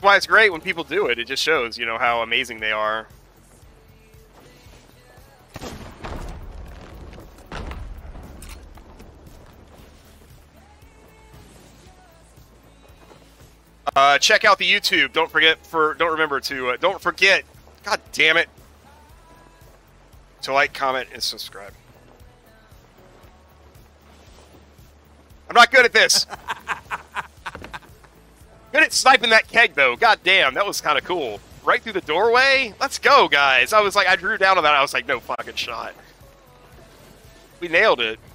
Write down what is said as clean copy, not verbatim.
why it's great when people do it. It just shows, you know, how amazing they are. Check out the YouTube. Don't forget. God damn it. To like, comment, and subscribe. I'm not good at this. Good at sniping that keg, though. God damn, that was kind of cool. Right through the doorway? Let's go, guys. I drew down on that. I was like, no fucking shot. We nailed it.